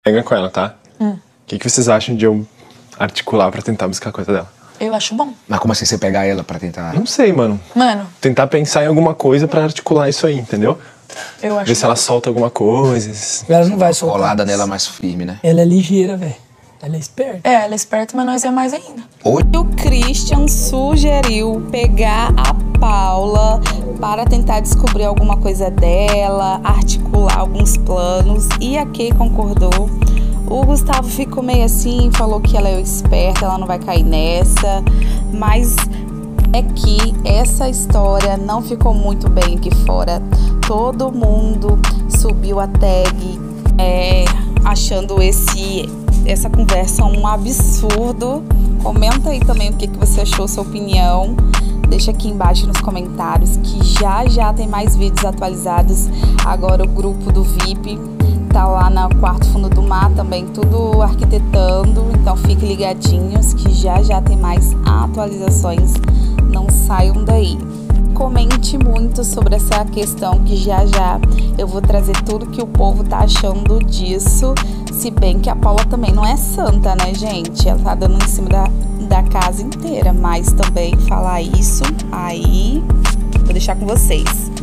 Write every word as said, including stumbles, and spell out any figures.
Pega com ela, tá? Hum. O que, que vocês acham de eu articular pra tentar buscar a coisa dela? Eu acho bom. Mas como assim você pegar ela pra tentar... Não sei, mano. Mano, Tentar pensar em alguma coisa pra articular isso aí, entendeu? eu acho Ver se bom. ela solta alguma coisa. Ela não vai soltar. Colada nela mais firme, né? Ela é ligeira, velho. Ela é esperta. É, ela é esperta, mas nós é mais ainda. O Christian sugeriu pegar a Paula para tentar descobrir alguma coisa dela, articular alguns planos, e a Kay concordou. O Gustavo ficou meio assim, falou que ela é esperta, ela não vai cair nessa, mas é que essa história não ficou muito bem aqui fora. Todo mundo subiu a tag é, achando esse... essa conversa um absurdo. Comenta aí também o que, que você achou, sua opinião. Deixa aqui embaixo nos comentários, que já já tem mais vídeos atualizados. Agora o grupo do V I P tá lá no quarto fundo do mar também, tudo arquitetando. Então fiquem ligadinhos que já já tem mais atualizações. Não saiam daí. Comente muito sobre essa questão, que já já eu vou trazer tudo que o povo tá achando disso. Se bem que a Paula também não é santa, né, gente? Ela tá dando em cima da, da casa inteira. Mas também falar isso, aí vou deixar com vocês.